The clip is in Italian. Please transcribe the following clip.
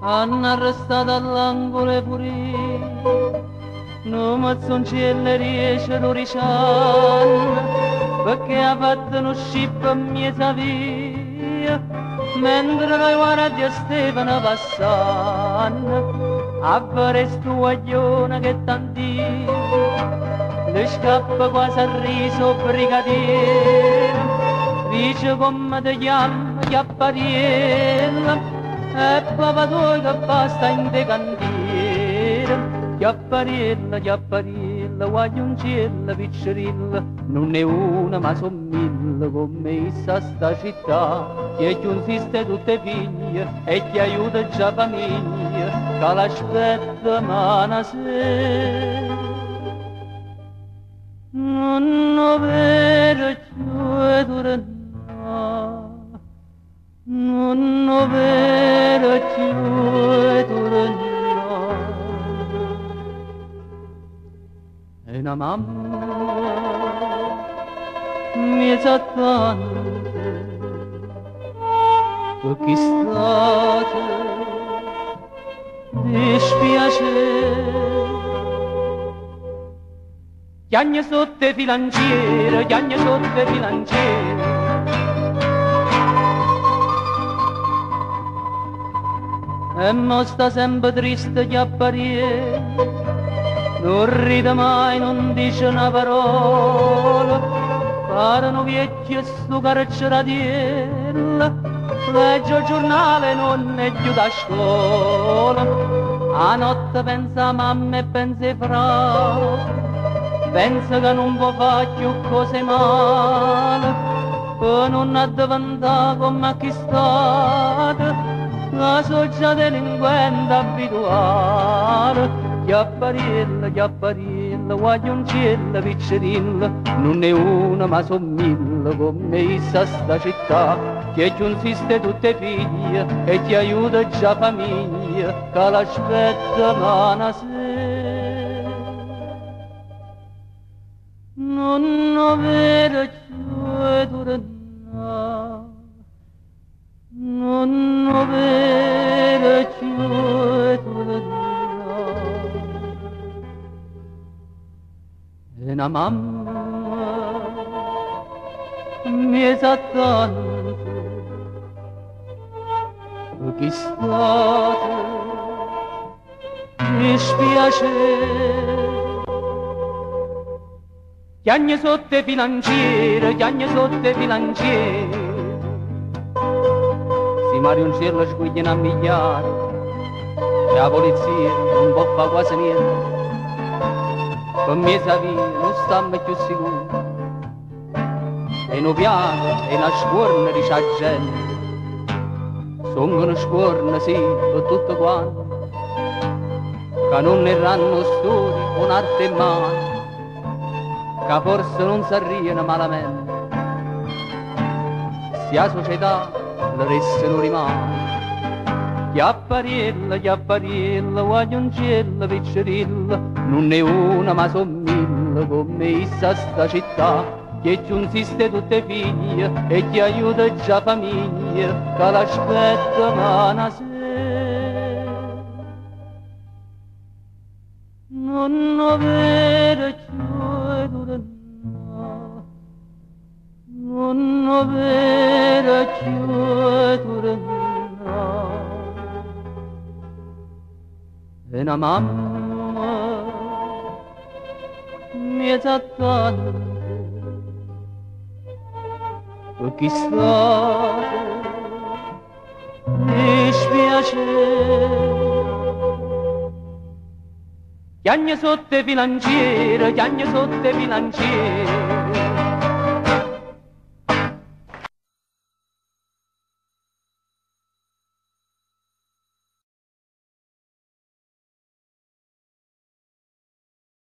hanno arrestato all'angolo e pure non mazzoncello riesce l'oriciano perché ha fatto uno scippo a mezza via mentre noi guardi a Stefano passano a fare sto guaglione che tantino le scappa quasi a riso brigadiere dice come ti chiama chiappariella e papà tuo che basta in te cantiere chiappariella, chiappariella, guaglioncella, piccerilla, non è una ma son mille come essa sta città, che consiste tutte figlie e che aiuta già famiglia, che l'aspetta mana se. Non avere più e tornare, non avere più e tornare. E una mamma mi sa tanto che chi state dispiacere chiagna sotto filanciere, chiagna sotto filanciere e mo sta sempre triste chiappariere non ride mai, non dice una parola, parlano vecchie su carceratiella, legge il giornale, non è più da scuola, a notte pensa a mamma e pensa ai frati, pensa che non può fare più cose male, che non ha diventato come a chi state, la so già delinquente abituale. Chiappariella, chiappariella, guaglioncella, piccerilla, non è una ma son mille come essa sta città, che consiste tutte figlie e ti aiuta già famiglia, che l'aspetta mana se. Non avere più e tornare, non avere più e tornare. E una mamma mi sa tanto che chi state dispiacere chiagna sotto filanciere, chiagna sotto filanciere si marioncello sguigliano a migliaia e la polizia non può fare quasi niente con mia via non stiamo più sicuri e non piano e una scuorna di c'è gente sono una scuorna sì per tutto quanto che non ne ranno storie con arte in mano che forse non si arrivano malamente se la società le resse non rimane chiappariella, chiappariella, guaglioncella, piccerilla, non è una ma son mille come essa sta città, che consiste tutte figlie e ti aiuta già famiglia, che l'aspetta mana se. Non avere più e tornare, non avere più e tornare. E una mamma mi sa tanto che chi state dispiacere chiagna sotto filanciere, chiagna sotto filanciere